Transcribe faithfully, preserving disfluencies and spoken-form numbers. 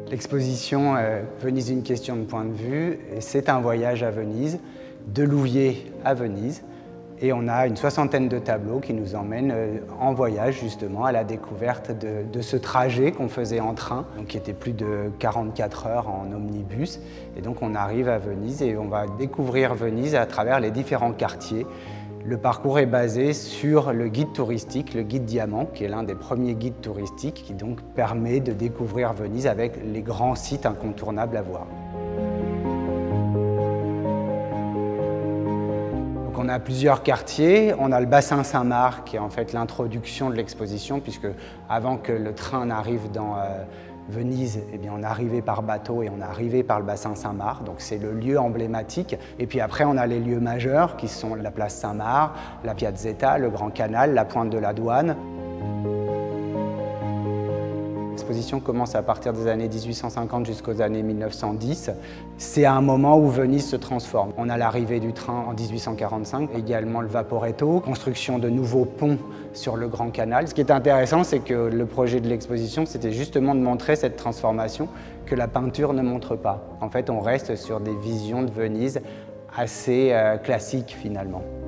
L'exposition euh, Venise, une question de point de vue, c'est un voyage à Venise, de Louviers à Venise. Et on a une soixantaine de tableaux qui nous emmènent en voyage justement à la découverte de, de ce trajet qu'on faisait en train, donc qui était plus de quarante-quatre heures en omnibus. Et donc on arrive à Venise et on va découvrir Venise à travers les différents quartiers. Le parcours est basé sur le guide touristique, le guide Diamant, qui est l'un des premiers guides touristiques qui donc permet de découvrir Venise avec les grands sites incontournables à voir. On a plusieurs quartiers. On a le bassin Saint-Marc qui est en fait l'introduction de l'exposition, puisque avant que le train n'arrive dans euh, Venise, eh bien, on arrivait par bateau et on arrivait par le bassin Saint-Marc, donc c'est le lieu emblématique. Et puis après on a les lieux majeurs qui sont la place Saint-Marc, la Piazzetta, le Grand Canal, la Pointe de la Douane. L'exposition commence à partir des années mille huit cent cinquante jusqu'aux années mille neuf cent dix. C'est un moment où Venise se transforme. On a l'arrivée du train en mille huit cent quarante-cinq, également le Vaporetto, construction de nouveaux ponts sur le Grand Canal. Ce qui est intéressant, c'est que le projet de l'exposition, c'était justement de montrer cette transformation que la peinture ne montre pas. En fait, on reste sur des visions de Venise assez euh, classiques finalement.